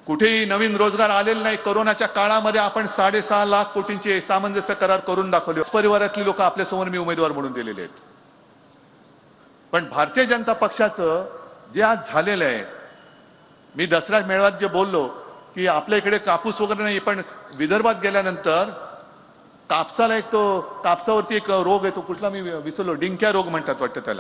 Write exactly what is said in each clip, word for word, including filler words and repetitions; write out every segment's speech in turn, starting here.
कुठेही नवीन रोजगार आलेला नाही। कोरोनाच्या काळामध्ये आपण साडेसहा लाख कोटींचे सामंजस्य करार करून दाखवले। परिवारातली लोक आपल्या समोर मी उमेदवार म्हणून दिलेले आहेत। पण भारतीय जनता पक्षाचं जे आज झालेलं आहे, मी दसरा मेळाव्यात जे बोललो की आपल्या इकडे कापूस वगैरे नाही, पण विदर्भात गेल्यानंतर कापसाला एक तो कापसावरती एक रोग येतो, कुठला मी विसरलो, डिंक्या रोग म्हणतात वाटतं त्याला।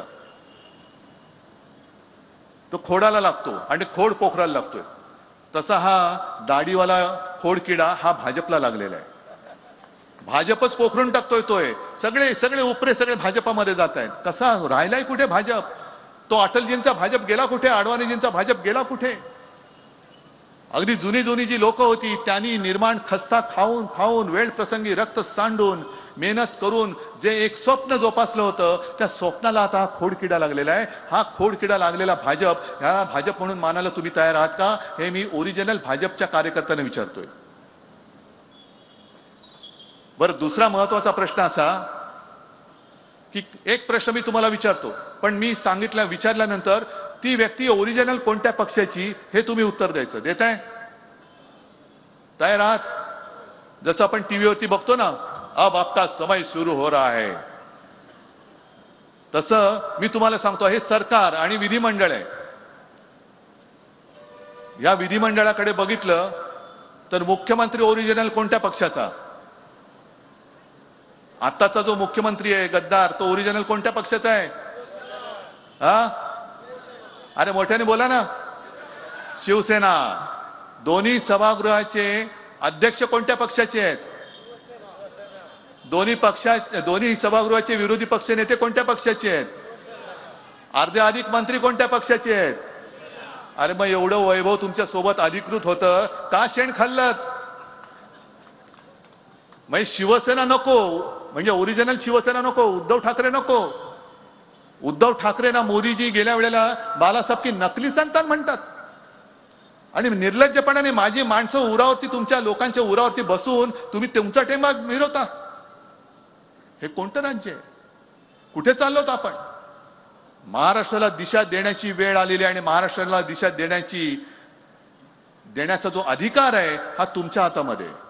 तो खोडाला लागतो आणि खोड पोखराला लागतोय। तसा हा दाढीवाला खोड किडा हा भाजपला लागलेला आहे। भाजपच पोखरून टाकतोय तोय। सगळे सगळे उपरे सगळे भाजपामध्ये जात आहेत। कसा राहिलाय कुठे भाजप? तो अटलजींचा भाजप गेला कुठे? अडवाणीजींचा भाजप गेला कुठे? अगदी जुनी जुनी जी लोक होती त्यांनी निर्माण खस्ता खाऊन खाऊन वेळ प्रसंगी रक्त सांडून मेहनत करून जे एक स्वप्न जोपासलं होतं, त्या स्वप्नाला आता खोडकिडा लागलेला आहे। हा खोडकिडा लागलेला भाजप, ह्या भाजप म्हणून मानायला तुम्ही तयार आहात का? हे मी ओरिजिनल भाजपच्या कार्यकर्त्यांना विचारतोय। बरं, दुसरा महत्वाचा प्रश्न असा की एक प्रश्न मी तुम्हाला विचारतो, पण मी सांगितलं विचारल्यानंतर ती व्यक्ती ओरिजिनल कोणत्या पक्षाची हे तुम्ही उत्तर द्यायचं। देताय? तयार आहात? जसं आपण टीव्हीवरती बघतो ना, अब आपका समय सुरू हो रहा है, तसं मी तुम्हाला सांगतो हे सरकार आणि विधिमंडळ आहे। या विधिमंडळाकडे बघितलं तर मुख्यमंत्री ओरिजिनल कोणत्या पक्षाचा? आताचा जो मुख्यमंत्री आहे गद्दार, तो ओरिजिनल कोणत्या पक्षाचा आहे? हा, अरे मोठ्याने बोला ना। शिवसेना। दोन्ही सभागृहाचे अध्यक्ष कोणत्या पक्षाचे आहेत? दोन्ही पक्षा दोन्ही सभागृहाचे विरोधी पक्ष नेते कोणत्या पक्षाचे आहेत? अर्धे अधिक मंत्री कोणत्या पक्षाचे आहेत? अरे मग एवढं वैभव तुमच्या सोबत अधिकृत होतं, का शेण खाल्लत? मग शिवसेना नको, म्हणजे ओरिजिनल शिवसेना नको, उद्धव ठाकरे नको। उद्धव ठाकरे ना मोदीजी गेल्या वेळेला बालासाहेब की नकली संतान म्हणतात आणि निर्लज्जपणाने माझी माणसं उरावरती, तुमच्या लोकांच्या उरावरती बसून तुम्ही तुमचा टेंबा मिरवता। हे कोणतं राज्य आहे? कुठे चाललोत आपण? महाराष्ट्राला दिशा देण्याची वेळ आलेली आहे आणि महाराष्ट्राला दिशा देण्याची देण्याचा जो अधिकार आहे हा तुमच्या हातामध्ये आहे।